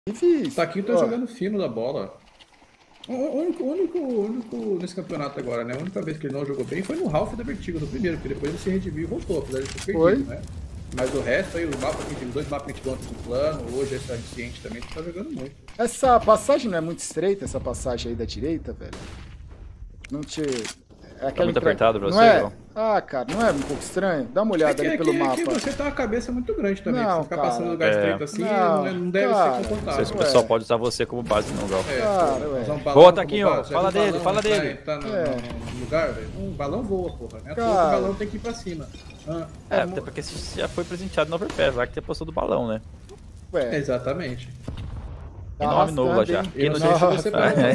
Inclusive, O Taquinho tá jogando fino da bola. O único nesse campeonato agora, né? A única vez que ele não jogou bem foi no Ralph da Vertigo, no primeiro, porque depois ele se redimiu e voltou, apesar de ter foi. perdido, né? Mas o resto aí, o mapa que tem dois mapas que a gente lança com plano, hoje essa Ciente também tá jogando muito. Essa passagem não é muito estreita, essa passagem aí da direita, velho? Não te... É Tá muito apertado pra não você, é? João? Ah, cara, não é um pouco estranho? Dá uma olhada ali pelo mapa. É que você tá uma cabeça muito grande também. Não, Você ficar cara. passando lugar estreito assim, não deve cara. ser Não sei confortável. se o pessoal pode usar você como base, não, Gal. Cara, ué. Usar um balão Boa, como Taquinho, base. fala Já viu dele, balão fala tá- dele. Tá no lugar, velho. Um balão voa, porra. Né? Cara. O balão tem que ir pra cima. Até porque você já foi presenteado no Overpass, lá que você postou do balão, né? Ué, Exatamente. Que nome novo lá já. Eu não Quem sei se não- você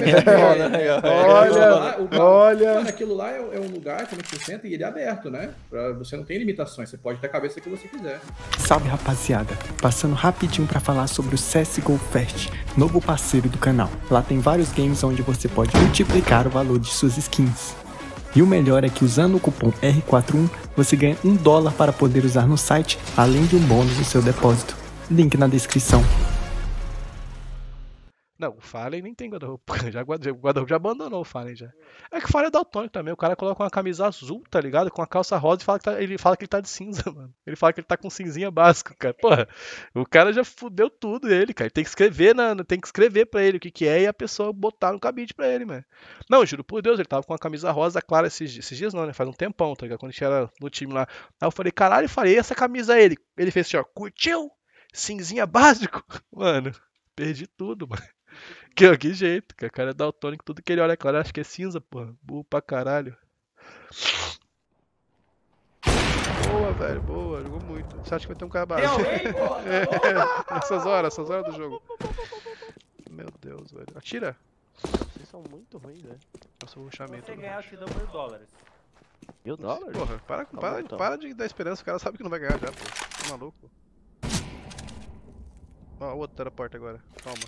Olha. Mano, aquilo lá é um lugar como você senta e ele é aberto, né? Você não tem limitações, você pode ter a cabeça que você quiser. Salve rapaziada, passando rapidinho pra falar sobre o CSGO Fest, novo parceiro do canal. Lá tem vários games onde você pode multiplicar o valor de suas skins. E o melhor é que usando o cupom R41 você ganha $1 para poder usar no site, além de um bônus no seu depósito. Link na descrição. Não, o Fallen nem tem guarda-roupa. O guarda-roupa já abandonou o Fallen já. É que o Fallen é daltônico também. O cara coloca uma camisa azul, tá ligado? Com uma calça rosa e fala que ele fala que ele tá de cinza, mano. Ele fala que ele tá com cinzinha básico, cara. Porra, o cara já fudeu tudo ele, cara. Ele tem que escrever, tem que escrever pra ele o que é e a pessoa botar no cabide pra ele, mano. Não, juro por Deus, ele tava com uma camisa rosa clara esses dias não, né? Faz um tempão, tá ligado? Quando a gente era no time lá. Aí eu falei, caralho, eu falei, e essa camisa aí? Ele fez assim, ó, curtiu? Cinzinha básico? Mano, perdi tudo, mano. Que jeito, cara. O cara é daltônico, tudo que ele olha, claro, acho que é cinza, porra. Burro pra caralho. Boa, velho, boa. Jogou muito. Você acha que vai ter um cara básico? Essas horas do jogo. Meu Deus, velho. Atira. Vocês são muito ruins, velho. Passou o ruxamento. Se você ganhar, eu te dou $1.000. $1.000? Porra, bom, então. para de dar esperança. O cara sabe que não vai ganhar já, pô. Tá maluco? Ó, o outro teleporte agora. Calma.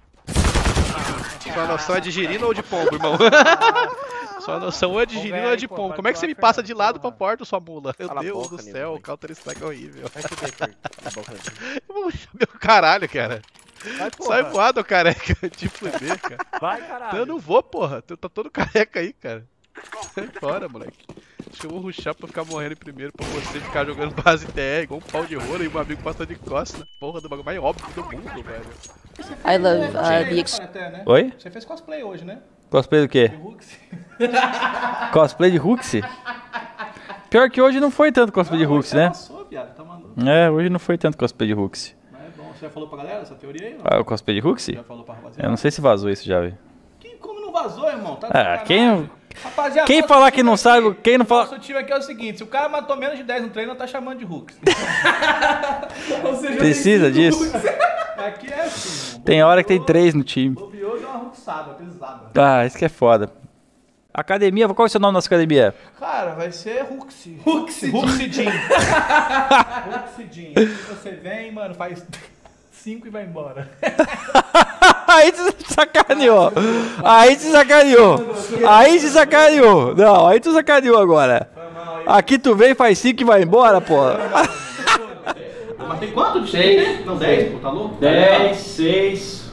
Sua noção é de girino ou de pombo, irmão? Sua noção é de girino ou é de pombo? Como é que você me passa de lado pra porta, sua mula? Meu Cala a Deus boca, do nego, céu, o velho. Counter Strike é horrível. Vai fuder, Fer. Cala a boca, velho. Eu vou ruxar meu caralho, cara. Vai, porra. Sai voado, careca. Te fuder, cara. Vai, caralho. Eu não vou, porra. Tu tá todo careca aí, cara. Sai fora, moleque. Acho que eu vou rushar pra ficar morrendo em primeiro, pra você ficar jogando base TR igual um pau de rola e um amigo passando de costas na porra do bagulho mais óbvio do mundo, velho. I love the Oi? Você fez cosplay hoje, né? Cosplay do quê? Cosplay de Huxi? Pior que hoje não foi tanto cosplay de Huxi, né? Passou, viado, tá maluco. É, hoje não foi tanto cosplay de Huxi. Mas é bom. Você já falou pra galera essa teoria aí? Não? Ah, o cosplay de Huxi? Já falou pra Eu rapaziada? não sei se vazou isso já, velho. Como não vazou, irmão? Tá de Ah, sacanagem. Rapaziada, quem nosso falar que time não aqui- sabe, quem não fala... Nosso time aqui é o seguinte, se o cara matou menos de 10 no treino, tá chamando de Hulk. Ou seja, Precisa disso? aqui é assim, irmão. Tem hora que tem 3 no time. Bobeou, deu uma ruxada, pesada. Ah, isso que é foda. Academia, qual é o seu nome na nossa academia? Cara, vai ser Ruxi. Ruxidin. Ruxidin. Aqui você vem, mano, faz 5 e vai embora. Aí tu sacaneou. Aí tu sacaneou. Aí tu sacaneou. Não, aí tu sacaneou agora. Aqui tu vem, faz 5 e vai embora, pô. Mas tem quanto de 6? Não, 10, pô, tá louco? 10, 6,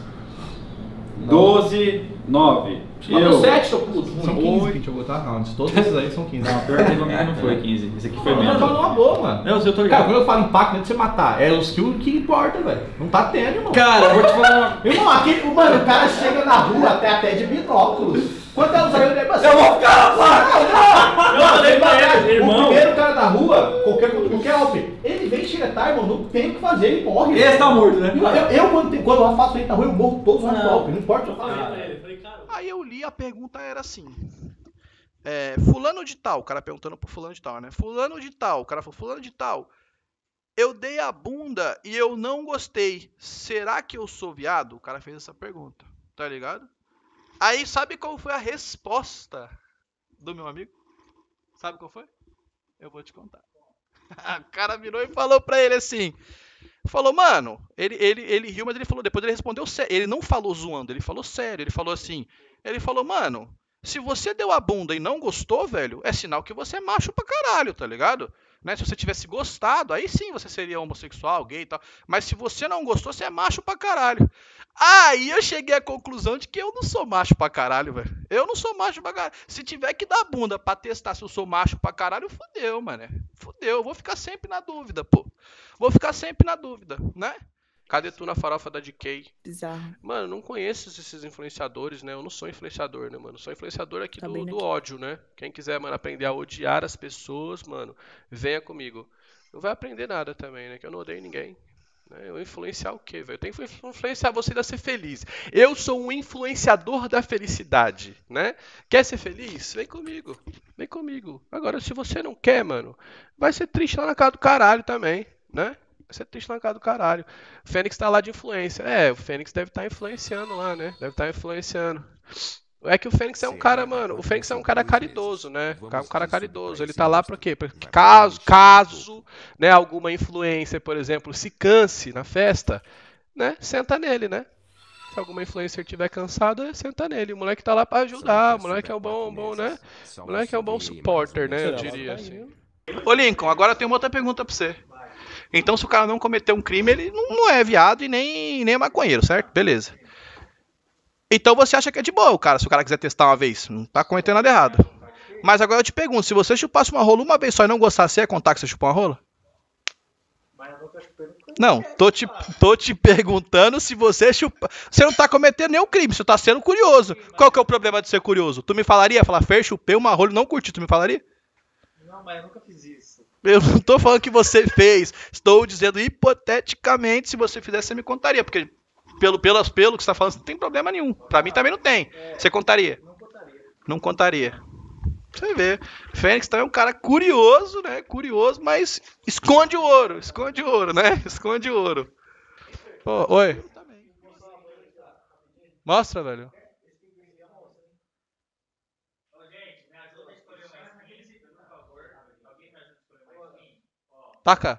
12, 9. Mandou 7, seu puto. São 15 que a gente jogou, tá? Não, todos esses aí são 15. Não, pior que teve um que não foi 15. Esse aqui foi Não, menos. tá numa boa, mano. Não, eu tô Cara, ligado. quando eu falo impacto, não é de você matar, é os kills que importa, velho. Não tá tendo, irmão. Cara, eu vou te falar. Irmão, aqui, mano, o cara chega na rua até de binóculos. Quando ela usa ele, Eu vou ficar na placa! Eu falei pra ele, irmão. O primeiro cara da rua, qualquer alpe, ele vem, chega tarde, irmão, não tem o que fazer, ele morre. Esse tá morto, né? Quando eu faço ele na rua, eu morro todos os alpes, não importa. Eu falei pra ele. Aí eu li, a pergunta era assim. Fulano de tal, o cara perguntando pro fulano de tal, né? Fulano de tal, o cara falou, fulano de tal, eu dei a bunda e eu não gostei. Será que eu sou viado? O cara fez essa pergunta, tá ligado? Aí sabe qual foi a resposta do meu amigo? Sabe qual foi? Eu vou te contar. O cara virou e falou pra ele assim. Falou, mano, ele riu, mas ele falou, depois ele respondeu sério. Ele não falou zoando, ele falou sério. Ele falou assim, mano, se você deu a bunda e não gostou, velho, é sinal que você é macho pra caralho, tá ligado? Né? Se você tivesse gostado, aí sim você seria homossexual, gay e tal. Mas se você não gostou, você é macho pra caralho. Aí eu cheguei à conclusão de que eu não sou macho pra caralho, velho. Eu não sou macho pra caralho. Se tiver que dar bunda pra testar se eu sou macho pra caralho, fudeu, mano. Fudeu. Eu vou ficar sempre na dúvida, pô. Vou ficar sempre na dúvida, né? Cadê tu na farofa da DK? Bizarro. Mano, não conheço esses influenciadores, né? Eu não sou influenciador, né, mano? Sou influenciador aqui Tá bem do aqui. ódio, né? Quem quiser, mano, aprender a odiar as pessoas, mano, venha comigo. Não vai aprender nada também, né? Que eu não odeio ninguém. Né? Eu influenciar o quê, velho? Eu tenho que influenciar você a ser feliz. Eu sou um influenciador da felicidade, né? Quer ser feliz? Vem comigo. Vem comigo. Agora, se você não quer, mano, vai ser triste lá na casa do caralho também, né? Vai ser triste na casa do caralho. O Fênix tá lá de influência. É, o Fênix deve estar influenciando lá, né? Deve estar influenciando. É que o Fênix é um cara, mano. O Fênix é um cara caridoso, né? Um cara caridoso. Ele tá lá pra quê? Porque caso, né, alguma influência, por exemplo, se canse na festa, né? Senta nele, né? Se alguma influencer tiver cansada, senta nele. O moleque tá lá pra ajudar. O moleque é um bom, né? O moleque é um bom supporter, né? Eu diria assim. Ô, Lincoln, agora eu tenho uma outra pergunta pra você. Então, se o cara não cometeu um crime, ele não é viado e nem maconheiro, certo? Beleza. Então você acha que é de boa, cara, se o cara quiser testar uma vez. Não tá cometendo nada errado. Mas agora eu te pergunto, se você chupasse uma rola uma vez só e não gostasse, você ia contar que você chupou uma rola? Não, tô te perguntando se você chupa. Você não tá cometendo nenhum crime, você tá sendo curioso. Qual que é o problema de ser curioso? Tu me falaria? Falar, Fer, chupei uma rola e não curti, tu me falaria? Não, mas eu nunca fiz isso. Eu não tô falando que você fez. Estou dizendo hipoteticamente, se você fizesse, você me contaria. Porque pelo que você tá falando, não tem problema nenhum. Pra mim também não tem. Você contaria? Não contaria. Não contaria. Você vê. Fênix também é um cara curioso, né? Curioso, mas esconde o ouro, né? Esconde o ouro. Oh, oi. Mostra, velho. Taca.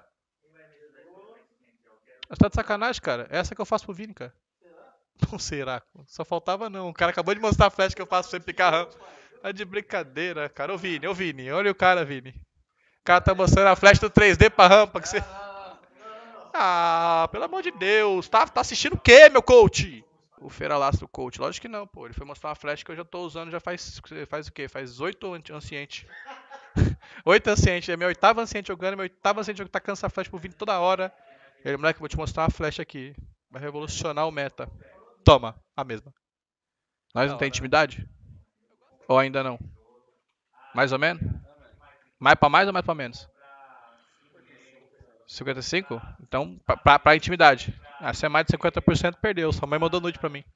Você tá de sacanagem, cara? Essa que eu faço pro Vini, cara. Não será. Só faltava não. O cara acabou de mostrar a flash que eu faço pra você picar rampa. É de brincadeira, cara. Ô Vini. Olha o cara, Vini. O cara tá mostrando a flash do 3D pra rampa que você... Ah, pelo amor de Deus. Tá assistindo o quê, meu coach? O Feira Lastro coach. Lógico que não, pô. Ele foi mostrar uma flash que eu já tô usando já faz o quê? Faz 8 ancientes. 8 ancientes. É meu 8º anciente jogando. Meu 8º anciente jogando. Tacando essa flash pro Vini toda hora. Ele, moleque, eu vou te mostrar uma flash aqui. Vai revolucionar o meta. Toma, a mesma. Nós não tem intimidade? Ou ainda não? Mais ou menos? Mais pra mais ou mais pra menos? 55? Então, pra intimidade. Ah, se é mais de 50%, perdeu. Sua mãe mandou nude pra mim.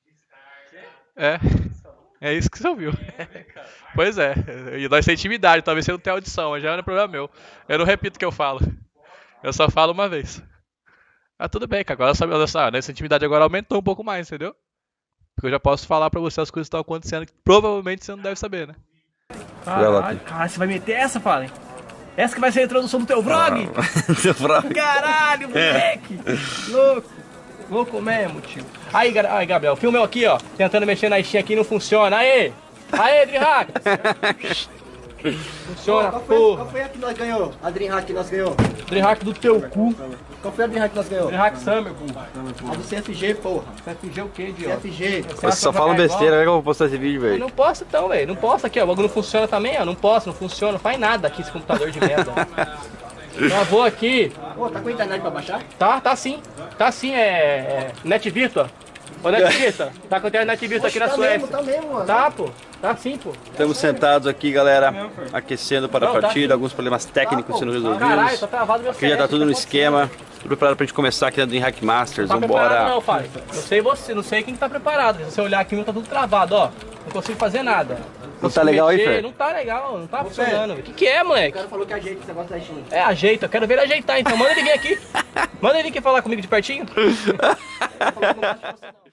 É isso que você ouviu. Pois é. E nós temos intimidade. Talvez você não tenha audição, mas já não é problema meu. Eu não repito o que eu falo. Eu só falo uma vez. Ah, tudo bem, cara. Agora sabe, nessa intimidade agora aumentou um pouco mais, entendeu? Porque eu já posso falar pra você as coisas que estão acontecendo que provavelmente você não deve saber, né? Caralho, você vai meter essa, Fallen? Essa que vai ser a introdução do teu vlog? Caralho, moleque! Louco! Louco mesmo, tio. Aí, Gabriel, filma eu aqui, ó. Tentando mexer na Steam aqui e não funciona. Aê! Dreamhack! Funciona, porra. Qual foi a que nós ganhou? A Dreamhack que nós ganhou? Dreamhack do teu cu. Qual foi a Dreamhack que nós ganhou? Dreamhack Summer, pô. A do CFG, porra. CFG o quê, idiota? CFG. Você só fala besteira, como é que eu vou postar esse vídeo, velho? Eu não posso então, velho. Não posso aqui, ó. O bagulho não funciona também, ó. Não posso, não funciona. Não faz nada aqui esse computador de merda. Travou aqui. Pô, tá com a internet pra baixar? Tá sim. Tá sim, Net Virtua. Ô, Net Virtua. Tá com a internet Virtua aqui na Suécia. Tá mesmo, mano. Tá, pô. Tá sim, pô. Estamos sentados aqui, galera, aquecendo para a partida, alguns problemas técnicos sendo resolvidos. Caralho, tá travado meu Aqui já tá tudo no esquema, tudo preparado pra gente começar aqui na Dreamhack Masters, Não tá vambora. preparado não, pai. Não sei você, não sei quem tá preparado. Se você olhar aqui, não tá tudo travado, ó. Não consigo fazer nada. Não tá legal aí, Fer? Não tá legal, não tá funcionando. O que é, moleque? O cara falou que ajeita esse negócio da Steam. É, ajeita, eu quero ver ele ajeitar então. Manda ele vir aqui. Manda ele vir aqui falar comigo de pertinho.